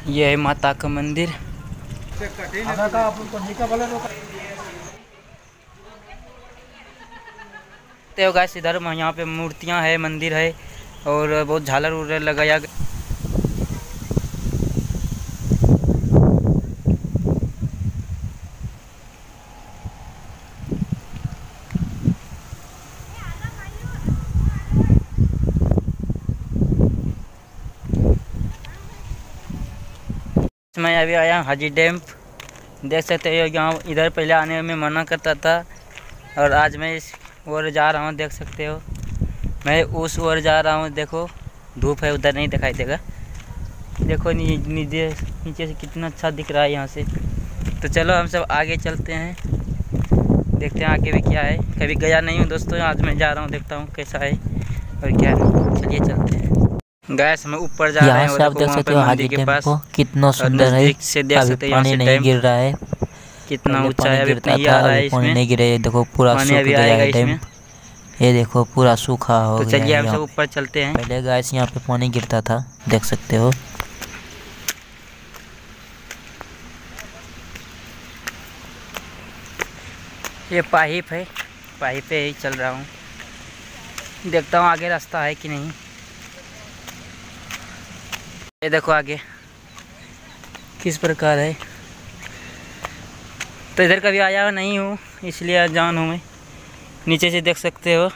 ये है माता का मंदिर। तो गाइस इधर यहाँ पे मूर्तियाँ है, मंदिर है और बहुत झालर उलर लगाया गया। मैं अभी आया हाजी डैम, देख सकते हो। यहाँ इधर पहले आने में मना करता था और आज मैं इस ओर जा रहा हूँ, देख सकते हो। मैं उस ओर जा रहा हूँ, देखो धूप है, उधर नहीं दिखाई देगा। देखो नीचे से कितना अच्छा दिख रहा है यहाँ से। तो चलो हम सब आगे चलते हैं, देखते हैं आगे भी क्या है। कभी गया नहीं हूँ दोस्तों, आज मैं जा रहा हूँ, देखता हूँ कैसा है और क्या है। चलिए चलते हैं। गैस में ऊपर जा रहे हैं और से आप देखो देख वहाँ सकते पे हो मंदिर हाजी के डैम पास को, कितना सुंदर है। नज़दीक से देख अभी सकते हैं। यहाँ पानी से नहीं डैम गिर रहा है, कितना पहले ऊंचा पानी है, अभी गिरता नहीं था, आ रहा अभी है पानी इसमें। नहीं गिरा है। देखो पूरा पानी सूख अभी गया आएगा है डैम। इसमें। ये देखो पूरा सूखा हो तो गया चलिए है हम सब यहाँ। ऊपर चलते हैं। पहले गाइस यहाँ पे पानी गिरता था, देख सकते हो। ये पाइप है, पाइप पे ही चल रहा हूँ, देखता हूँ आगे रास्ता है कि नहीं। ये देखो आगे किस प्रकार है। तो इधर कभी आया नहीं हूँ, इसलिए अनजान हूँ मैं। नीचे से देख सकते हो,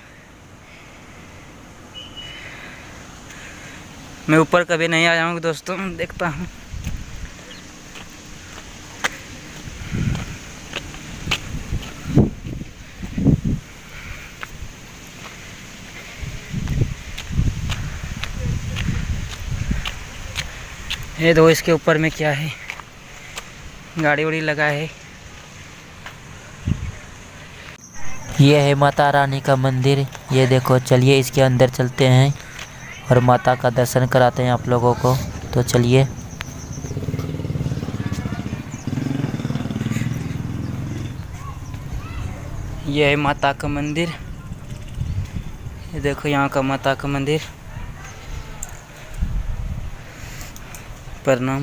मैं ऊपर कभी नहीं आया हूँ दोस्तों, देखता हूँ। ये दो इसके ऊपर में क्या है, गाड़ी उड़ी लगा है। ये है माता रानी का मंदिर, ये देखो। चलिए इसके अंदर चलते हैं और माता का दर्शन कराते हैं आप लोगों को। तो चलिए। ये है माता का मंदिर, ये देखो यहाँ का माता का मंदिर। प्रणाम।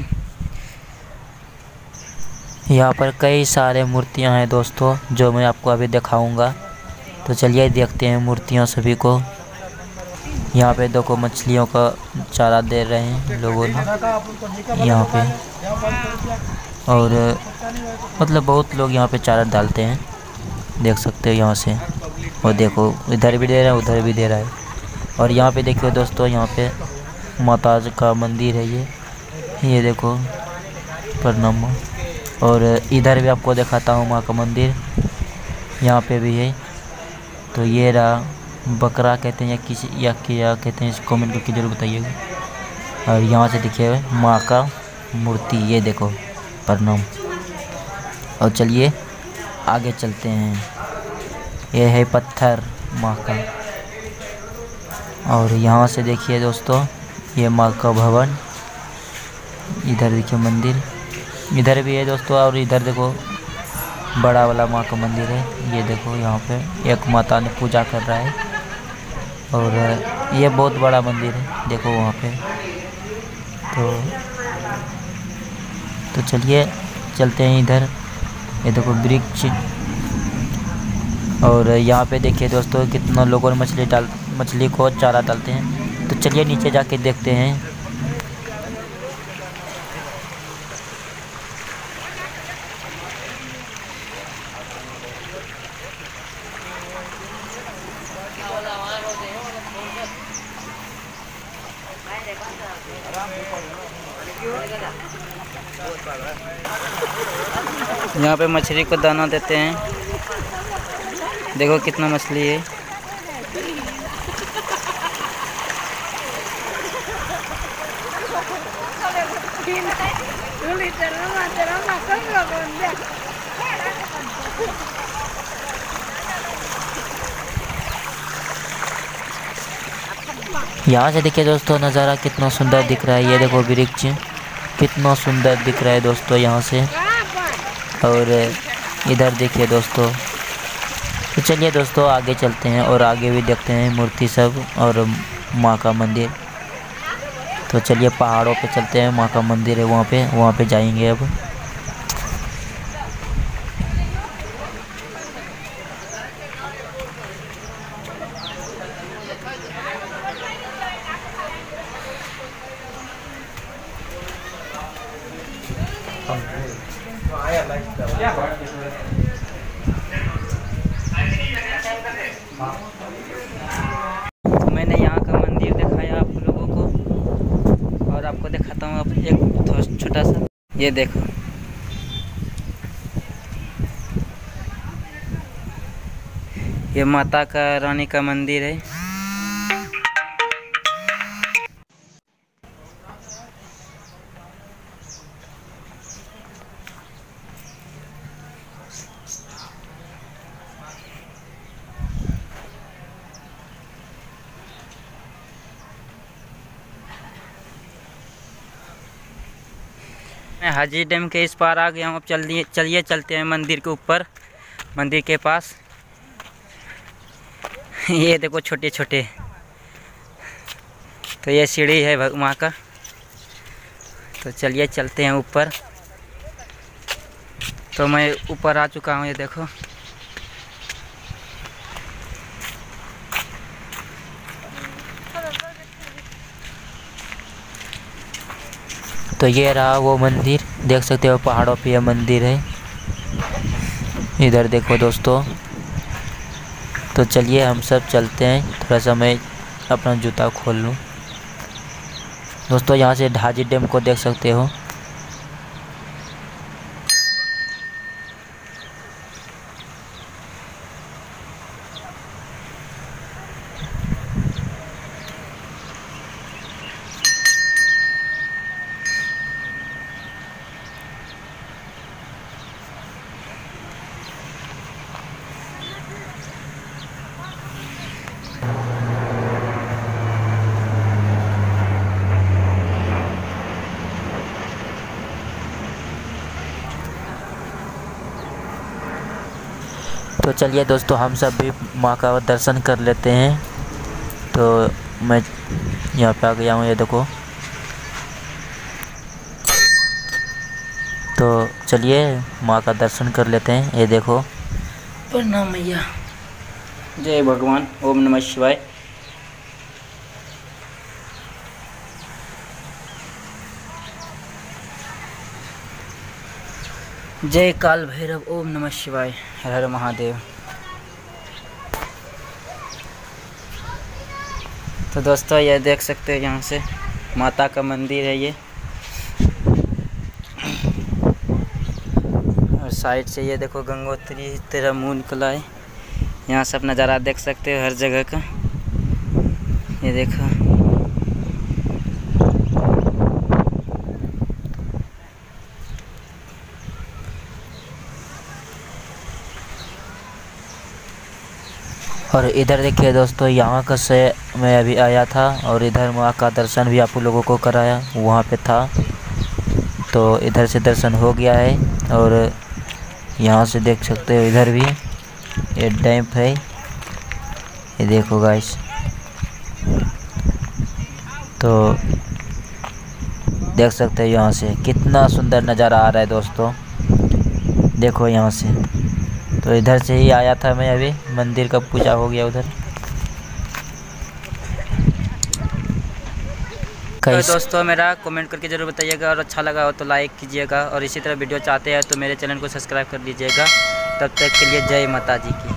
यहाँ पर कई सारे मूर्तियाँ हैं दोस्तों, जो मैं आपको अभी दिखाऊंगा। तो चलिए देखते हैं मूर्तियाँ सभी को। यहाँ पे देखो मछलियों का चारा दे रहे हैं लोगों ने यहाँ पे, और मतलब बहुत लोग यहाँ पे चारा डालते हैं, देख सकते हो यहाँ से। और देखो इधर भी दे रहा है, उधर भी दे रहा है। और यहाँ पे देखिए दोस्तों, यहाँ पे माता का मंदिर है ये देखो। प्रणाम। और इधर भी आपको दिखाता हूँ माँ का मंदिर, यहाँ पे भी है। तो ये रहा, बकरा कहते हैं या किसी या क्या कहते हैं, इस कमेंट करके जरूर बताइएगा। और यहाँ से देखिए माँ का मूर्ति, ये देखो। प्रणाम। और चलिए आगे चलते हैं। ये है पत्थर माँ का। और यहाँ से देखिए दोस्तों, ये माँ का भवन। इधर देखिए मंदिर, इधर भी है दोस्तों। और इधर देखो बड़ा वाला माँ का मंदिर है, ये देखो। यहाँ पे एक माता ने पूजा कर रहा है और ये बहुत बड़ा मंदिर है, देखो वहाँ पे। तो चलिए चलते हैं इधर। ये देखो वृक्ष। और यहाँ पे देखिए दोस्तों, कितना लोगों ने मछली को चारा डालते हैं। तो चलिए नीचे जाके देखते हैं। यहाँ पे मछली को दाना देते हैं, देखो कितना मछली है। यहाँ से देखिए दोस्तों, नज़ारा कितना सुंदर दिख रहा है। ये देखो वृक्ष कितना सुंदर दिख रहा है दोस्तों यहाँ से। और इधर देखिए दोस्तों। तो चलिए दोस्तों आगे चलते हैं और आगे भी देखते हैं मूर्ति सब और माँ का मंदिर। तो चलिए पहाड़ों पे चलते हैं, माँ का मंदिर है वहाँ पे जाएंगे अब। तो मैंने यहाँ का मंदिर दिखाया आप लोगों को, और आपको दिखाता हूँ अब एक छोटा सा, ये देखो। ये माता का रानी का मंदिर है। मैं हाजी डैम के इस पार आ गया हूँ। अब चलिए चलते हैं मंदिर के ऊपर, मंदिर के पास। ये देखो छोटे छोटे, तो ये सीढ़ी है माँ का। तो चलिए चलते हैं ऊपर। तो मैं ऊपर आ चुका हूँ, ये देखो। तो ये रहा वो मंदिर, देख सकते हो पहाड़ों पे ये मंदिर है। इधर देखो दोस्तों। तो चलिए हम सब चलते हैं। थोड़ा सा मैं अपना जूता खोल लूँ। दोस्तों यहाँ से हाजी डैम को देख सकते हो। तो चलिए दोस्तों हम सब भी माँ का दर्शन कर लेते हैं। तो मैं यहाँ पे आ गया हूँ, ये देखो। तो चलिए माँ का दर्शन कर लेते हैं, ये देखो। प्रणाम मैया। जय भगवान। ओम नमः शिवाय। जय काल भैरव। ओम नमः शिवाय। हर हर महादेव। तो दोस्तों ये देख सकते हैं, यहाँ से माता का मंदिर है ये। और साइड से ये देखो गंगोत्री तेरा मुँह निकला है। यहाँ से आप नज़ारा देख सकते हो हर जगह का। ये देखो। और इधर देखिए दोस्तों, यहाँ का से मैं अभी आया था और इधर माँ का दर्शन भी आप लोगों को कराया, वहाँ पे था। तो इधर से दर्शन हो गया है। और यहाँ से देख सकते हो इधर भी ये डैम है, ये देखो गाइस। तो देख सकते हो यहाँ से कितना सुंदर नज़ारा आ रहा है दोस्तों, देखो यहाँ से। तो इधर से ही आया था मैं अभी, मंदिर का पूजा हो गया उधर। तो दोस्तों मेरा कमेंट करके ज़रूर बताइएगा, और अच्छा लगा हो तो लाइक कीजिएगा, और इसी तरह वीडियो चाहते हैं तो मेरे चैनल को सब्सक्राइब कर लीजिएगा। तब तक के लिए जय माता जी की।